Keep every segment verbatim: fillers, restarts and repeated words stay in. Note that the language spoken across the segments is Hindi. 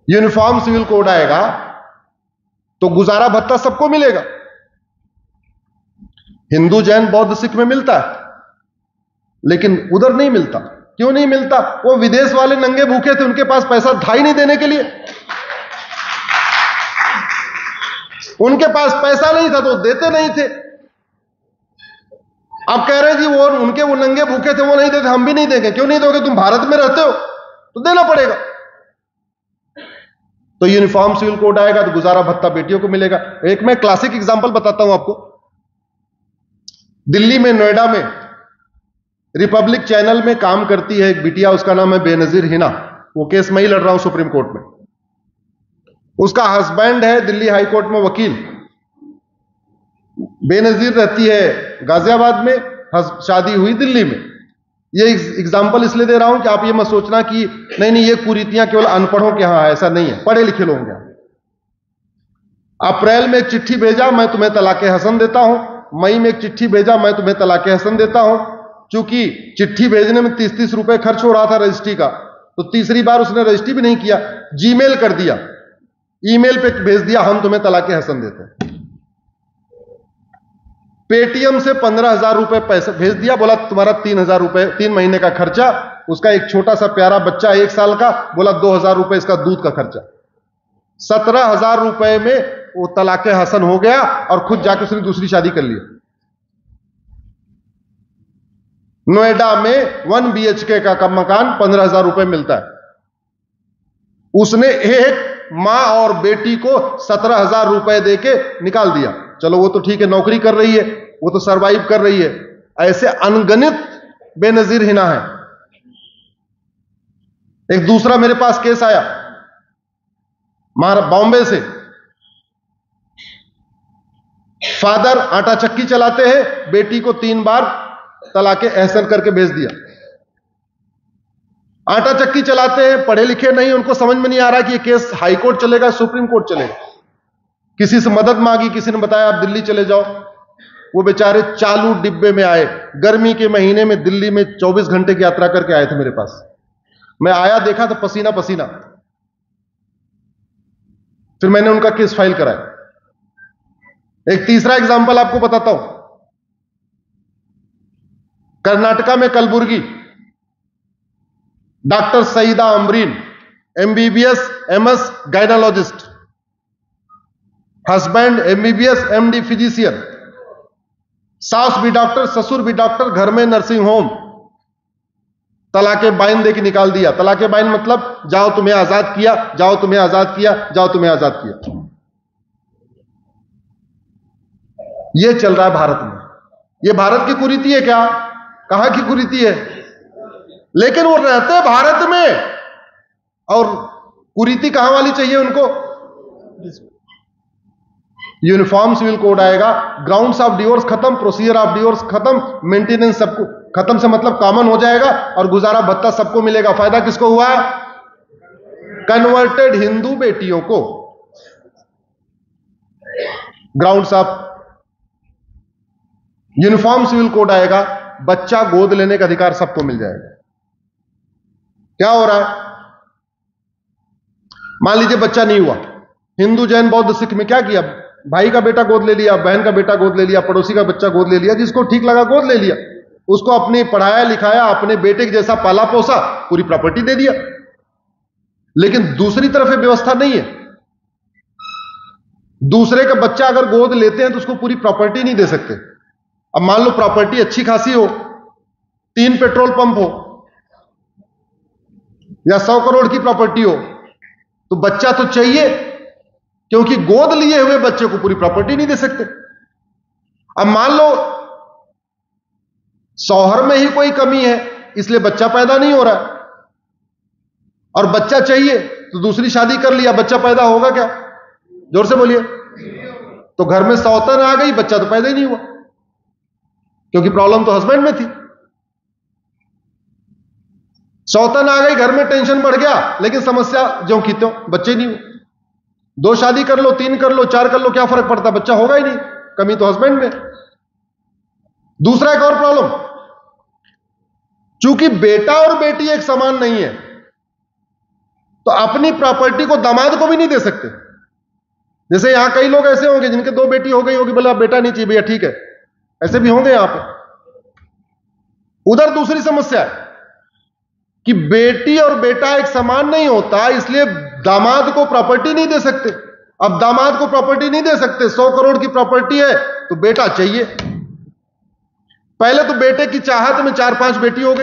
यूनिफॉर्म सिविल कोड आएगा तो गुजारा भत्ता सबको मिलेगा। हिंदू, जैन, बौद्ध, सिख में मिलता है, लेकिन उधर नहीं मिलता। क्यों नहीं मिलता? वो विदेश वाले नंगे भूखे थे, उनके पास पैसा था ही नहीं देने के लिए। उनके पास पैसा नहीं था तो देते नहीं थे। आप कह रहे हैं जी वो उनके वो नंगे भूखे थे, वो नहीं देते, हम भी नहीं देंगे। क्यों नहीं दोगे? तुम भारत में रहते हो तो देना पड़ेगा। तो यूनिफॉर्म सिविल कोड आएगा तो गुजारा भत्ता बेटियों को मिलेगा। एक मैं क्लासिक एग्जांपल बताता हूं आपको। दिल्ली में, नोएडा में रिपब्लिक चैनल में काम करती है एक बिटिया, उसका नाम है बेनजीर हिना। वो केस मैं ही लड़ रहा हूं सुप्रीम कोर्ट में। उसका हस्बैंड है दिल्ली हाई कोर्ट में वकील। बेनजीर रहती है गाजियाबाद में, शादी हुई दिल्ली में। ये एग्जाम्पल इसलिए दे रहा हूं कि आप ये मत सोचना कि नहीं नहीं ये कुरीतियां केवल अनपढ़ों के यहां है, ऐसा नहीं है, पढ़े लिखे लोग हैं। अप्रैल में एक चिट्ठी भेजा, मैं तुम्हें तलाके हसन देता हूं। मई में एक चिट्ठी भेजा, मैं तुम्हें तलाके हसन देता हूं। चूंकि चिट्ठी भेजने में तीस तीस रुपए खर्च हो रहा था रजिस्ट्री का, तो तीसरी बार उसने रजिस्ट्री भी नहीं किया, जीमेल कर दिया, ईमेल पे भेज दिया, हम तुम्हें तलाके हसन देते हैं। पेटीएम से पंद्रह हजार रुपए पैसा भेज दिया, बोला तुम्हारा तीन हजार रुपए तीन महीने का खर्चा। उसका एक छोटा सा प्यारा बच्चा एक साल का, बोला दो हजार रुपए इसका दूध का खर्चा। सत्रह हजार रुपए में वो तलाके हसन हो गया और खुद जाकर उसने दूसरी शादी कर लिया। नोएडा में वन बीएचके का, का मकान पंद्रह हजार रुपए मिलता है। उसने एक मां और बेटी को सत्रह हजार रुपए देके निकाल दिया। चलो वो तो ठीक है, नौकरी कर रही है, वो तो सरवाइव कर रही है। ऐसे अनगणित बेनजीर हिना है। एक दूसरा मेरे पास केस आया बॉम्बे से। फादर आटा चक्की चलाते हैं, बेटी को तीन बार तलाके एहसन करके भेज दिया। आटा चक्की चलाते हैं, पढ़े लिखे नहीं, उनको समझ में नहीं आ रहा कि ये केस हाई कोर्ट चलेगा, सुप्रीम कोर्ट चलेगा। किसी से मदद मांगी, किसी ने बताया आप दिल्ली चले जाओ। वो बेचारे चालू डिब्बे में आए, गर्मी के महीने में दिल्ली में चौबीस घंटे की यात्रा करके आए थे मेरे पास। मैं आया, देखा तो पसीना पसीना। फिर मैंने उनका केस फाइल कराया। एक तीसरा एग्जांपल आपको बताता हूं। कर्नाटका में Kalaburagi, doctor Sayeeda Amreen, MBBS MS gynaecologist, husband MBBS MD physician, सास भी डॉक्टर, ससुर भी डॉक्टर, घर में नर्सिंग होम। तलाके बाइन दे के निकाल दिया। तलाके बाइन मतलब जाओ तुम्हें आजाद किया, जाओ तुम्हें आजाद किया, जाओ तुम्हें आजाद किया। यह चल रहा है भारत में। यह भारत की कुरीति है क्या? कहां की कुरीति है? लेकिन वो रहते हैं भारत में, और कुरीति कहां वाली चाहिए उनको? यूनिफॉर्म सिविल कोड आएगा, ग्राउंड्स ऑफ डिवोर्स खत्म, प्रोसीजर ऑफ डिवोर्स खत्म, मेंटेनेंस सबको खत्म से मतलब कॉमन हो जाएगा, और गुजारा भत्ता सबको मिलेगा। फायदा किसको हुआ? कन्वर्टेड हिंदू बेटियों को। Grounds of uniform civil code आएगा, बच्चा गोद लेने का अधिकार सबको मिल जाएगा। क्या हो रहा है? मान लीजिए बच्चा नहीं हुआ, हिंदू, जैन, बौद्ध, सिख में क्या किया? भाई का बेटा गोद ले लिया, बहन का बेटा गोद ले लिया, पड़ोसी का बच्चा गोद ले लिया, जिसको ठीक लगा गोद ले लिया। उसको अपने पढ़ाया लिखाया, अपने बेटे के जैसा पाला पोसा, पूरी प्रॉपर्टी दे दिया। लेकिन दूसरी तरफ व्यवस्था नहीं है। दूसरे का बच्चा अगर गोद लेते हैं तो उसको पूरी प्रॉपर्टी नहीं दे सकते। अब मान लो प्रॉपर्टी अच्छी खासी हो, तीन पेट्रोल पंप हो या सौ करोड़ की प्रॉपर्टी हो, तो बच्चा तो चाहिए, क्योंकि गोद लिए हुए बच्चे को पूरी प्रॉपर्टी नहीं दे सकते। अब मान लो शौहर में ही कोई कमी है, इसलिए बच्चा पैदा नहीं हो रहा है, और बच्चा चाहिए तो दूसरी शादी कर लिया, बच्चा पैदा होगा क्या? जोर से बोलिए। तो घर में सौतन आ गई, बच्चा तो पैदा ही नहीं हुआ, क्योंकि प्रॉब्लम तो हस्बैंड में थी। सौतन आ गई, घर में टेंशन बढ़ गया, लेकिन समस्या ज्यों की त्यों, बच्चे नहीं हुए। दो शादी कर लो, तीन कर लो, चार कर लो, क्या फर्क पड़ता? बच्चा होगा ही नहीं, कमी तो हस्बैंड में। दूसरा एक और प्रॉब्लम, चूंकि बेटा और बेटी एक समान नहीं है, तो अपनी प्रॉपर्टी को दामाद को भी नहीं दे सकते। जैसे यहां कई लोग ऐसे होंगे जिनके दो बेटी हो गई होगी, बोला बेटा नहीं चाहिए भैया, ठीक है, ऐसे भी होंगे यहां पे। उधर दूसरी समस्या है कि बेटी और बेटा एक समान नहीं होता, इसलिए दामाद को प्रॉपर्टी नहीं दे सकते। अब दामाद को प्रॉपर्टी नहीं दे सकते, सौ करोड़ की प्रॉपर्टी है तो बेटा चाहिए। पहले तो बेटे की चाहत में चार पांच बेटी हो गई,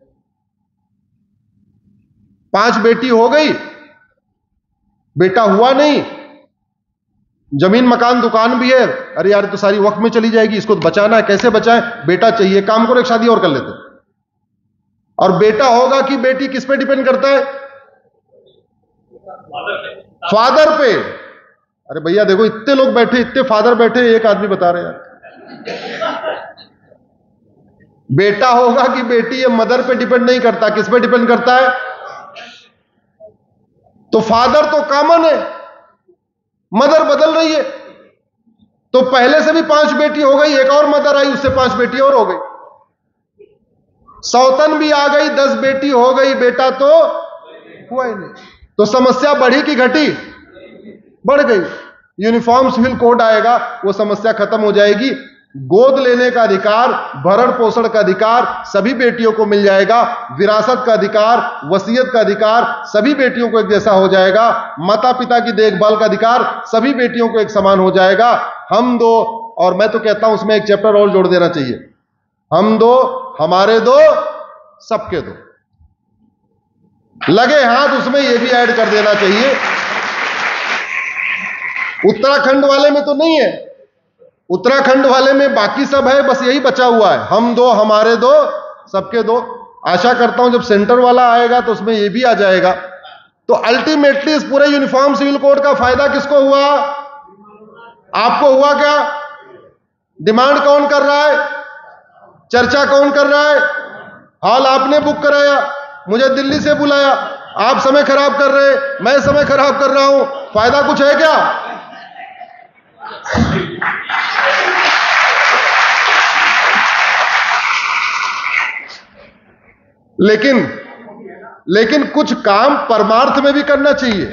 पांच बेटी हो गई, बेटा हुआ नहीं, जमीन मकान दुकान भी है, अरे यार तो सारी वक्त में चली जाएगी, इसको तो बचाना है, कैसे बचाएं, बेटा चाहिए, काम करो एक शादी और कर लेते। और बेटा होगा कि बेटी किस पे डिपेंड करता है? फादर पे। अरे भैया देखो इतने लोग बैठे, इतने फादर बैठे, एक आदमी बता रहे हैं बेटा होगा कि बेटी, ये मदर पे डिपेंड नहीं करता, किस पे डिपेंड करता है? तो फादर तो कॉमन है, मदर बदल रही है। तो पहले से भी पांच बेटी हो गई, एक और मदर आई, उससे पांच बेटी और हो गई, सौतन भी आ गई, दस बेटी हो गई, बेटा तो हुआ ही नहीं। तो समस्या बढ़ी कि घटी? बढ़ गई। यूनिफॉर्म सिविल कोड आएगा, वो समस्या खत्म हो जाएगी। गोद लेने का अधिकार, भरण पोषण का अधिकार सभी बेटियों को मिल जाएगा, विरासत का अधिकार, वसीयत का अधिकार सभी बेटियों को एक जैसा हो जाएगा, माता पिता की देखभाल का अधिकार सभी बेटियों को एक समान हो जाएगा। हम दो, और मैं तो कहता हूं उसमें एक चैप्टर और जोड़ देना चाहिए, हम दो हमारे दो सबके दो, लगे हाथ उसमें यह भी ऐड कर देना चाहिए। उत्तराखंड वाले में तो नहीं है, उत्तराखंड वाले में बाकी सब है, बस यही बचा हुआ है, हम दो हमारे दो सबके दो। आशा करता हूं जब सेंटर वाला आएगा तो उसमें यह भी आ जाएगा। तो अल्टीमेटली इस पूरे यूनिफॉर्म सिविल कोड का फायदा किसको हुआ? आपको हुआ क्या? डिमांड कौन कर रहा है? चर्चा कौन कर रहा है? हॉल आपने बुक कराया, मुझे दिल्ली से बुलाया, आप समय खराब कर रहे, मैं समय खराब कर रहा हूं, फायदा कुछ है क्या? लेकिन लेकिन कुछ काम परमार्थ में भी करना चाहिए।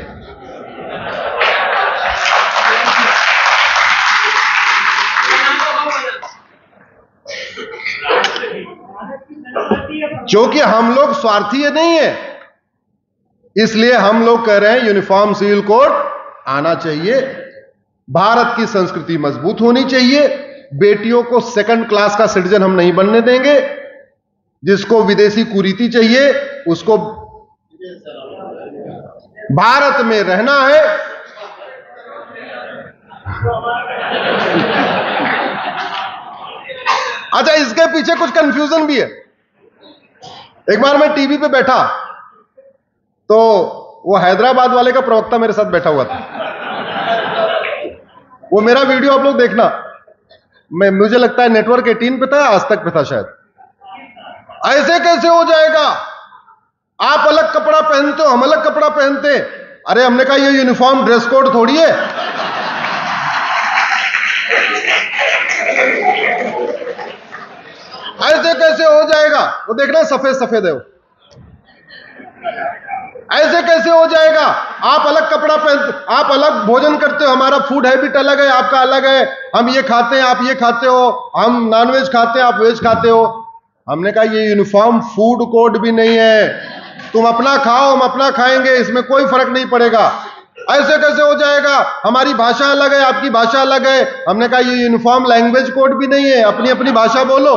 क्योंकि हम लोग स्वार्थी नहीं है, इसलिए हम लोग कह रहे हैं यूनिफॉर्म सिविल कोड आना चाहिए। भारत की संस्कृति मजबूत होनी चाहिए। बेटियों को सेकंड क्लास का सिटीजन हम नहीं बनने देंगे। जिसको विदेशी कुरीति चाहिए उसको भारत में रहना है। अच्छा, इसके पीछे कुछ कंफ्यूजन भी है। एक बार मैं टीवी पे बैठा तो वो हैदराबाद वाले का प्रवक्ता मेरे साथ बैठा हुआ था। वो मेरा वीडियो आप लोग देखना, मैं मुझे लगता है नेटवर्क एटीन पे था, आज तक पे था शायद। ऐसे कैसे हो जाएगा, आप अलग कपड़ा पहनते हो, हम अलग कपड़ा पहनते। अरे हमने कहा ये यूनिफॉर्म ड्रेस कोड थोड़ी है। ऐसे कैसे हो जाएगा? वो देखना सफेद सफेद है वो। ऐसे कैसे हो जाएगा? आप अलग कपड़ा पहनते, आप अलग भोजन करते हो, हमारा फूड हैबिट अलग है, आपका अलग है। हम ये खाते हैं, आप ये खाते हो, हम नॉनवेज खाते हैं, आप वेज खाते हो। हमने कहा ये यूनिफॉर्म फूड कोड भी नहीं है, तुम अपना खाओ हम अपना खाएंगे, इसमें कोई फर्क नहीं पड़ेगा। ऐसे कैसे हो जाएगा? हमारी भाषा अलग है, आपकी भाषा अलग है। हमने कहा ये यूनिफॉर्म लैंग्वेज कोड भी नहीं है, अपनी अपनी भाषा बोलो।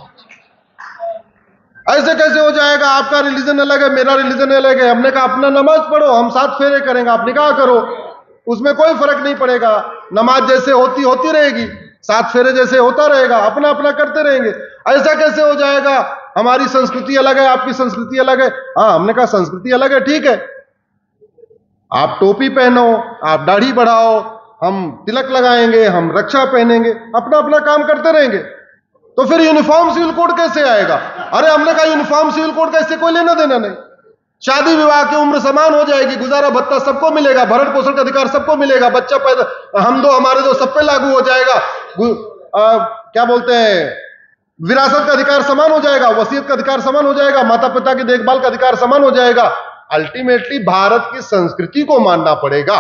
ऐसे कैसे हो जाएगा? आपका रिलीजन अलग है, मेरा रिलीजन अलग है। हमने कहा अपना नमाज पढ़ो, हम साथ फेरे करेंगे, आप निकाह करो, उसमें कोई फर्क नहीं पड़ेगा। नमाज जैसे होती होती रहेगी, साथ फेरे जैसे होता रहेगा, अपना अपना करते रहेंगे। ऐसा कैसे हो जाएगा? हमारी संस्कृति अलग है, आपकी संस्कृति अलग है। हाँ, हमने कहा संस्कृति अलग है, ठीक है, आप टोपी पहनो, आप दाढ़ी बढ़ाओ, हम तिलक लगाएंगे, हम रक्षा पहनेंगे, अपना अपना काम करते रहेंगे। तो फिर यूनिफॉर्म सिविल कोड कैसे आएगा? अरे हमने कहा यूनिफॉर्म सिविल कोड का इससे कोई लेना देना नहीं। शादी विवाह की उम्र समान हो जाएगी, गुजारा भत्ता सबको मिलेगा, भरण पोषण का अधिकार सबको मिलेगा, बच्चा पैदा, हम दो हमारे दो सब पे लागू हो जाएगा। आ, क्या बोलते हैं, विरासत का अधिकार समान हो जाएगा, वसीयत का अधिकार समान हो जाएगा, माता पिता की देखभाल का अधिकार समान हो जाएगा। अल्टीमेटली भारत की संस्कृति को मानना पड़ेगा।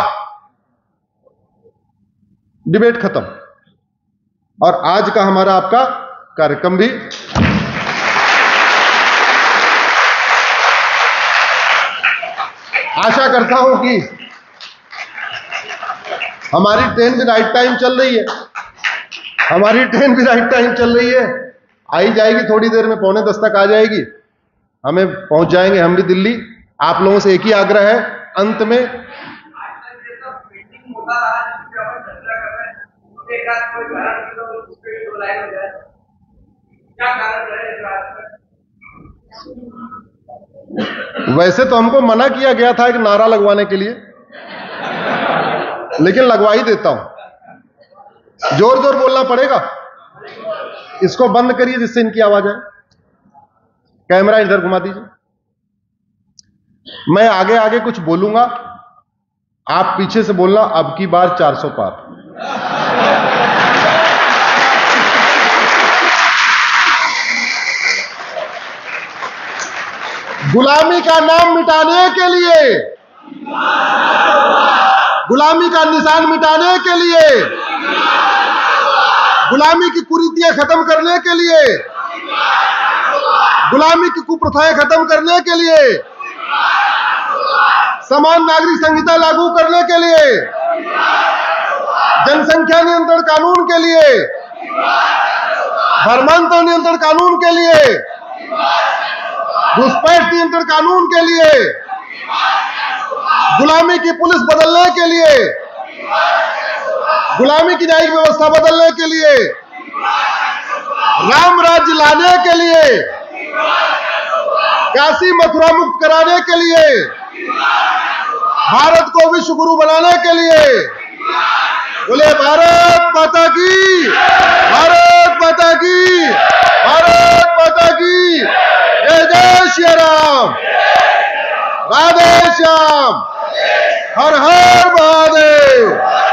डिबेट खत्म। और आज का हमारा आपका कार्यक्रम भी आशा करता हूं कि हमारी ट्रेन भी राइट टाइम चल रही है, हमारी ट्रेन भी राइट टाइम चल रही है, आई जाएगी थोड़ी देर में, पौने दस तक आ जाएगी, हमें पहुंच जाएंगे हम भी दिल्ली। आप लोगों से एक ही आग्रह है अंत में, वैसे तो हमको मना किया गया था एक नारा लगवाने के लिए, लेकिन लगवा ही देता हूं। जोर जोर बोलना पड़ेगा। इसको बंद करिए जिससे इनकी आवाज आए। कैमरा इधर घुमा दीजिए। मैं आगे आगे कुछ बोलूंगा, आप पीछे से बोलना अब की बार चार सौ पार। गुलामी का नाम मिटाने के लिए, गुलामी का निशान मिटाने के लिए, गुलामी की कुरीतियां खत्म करने के लिए, गुलामी की कुप्रथाएं खत्म करने के लिए, समान नागरिक संहिता लागू करने के लिए, जनसंख्या नियंत्रण कानून के लिए, धर्मांतर नियंत्रण कानून के लिए, घुसपैठ नियंत्रण कानून के लिए, गुलामी की पुलिस बदलने के लिए, गुलामी की न्यायिक व्यवस्था बदलने के लिए, राम राज्य लाने के लिए, काशी मथुरा मुक्त कराने के लिए, भारत को विश्व गुरु बनाने के लिए, बोले भारत माता की, भारत माता की, भारत माता की, जय जय श्री राम, राधे श्याम, हर हर महादेव।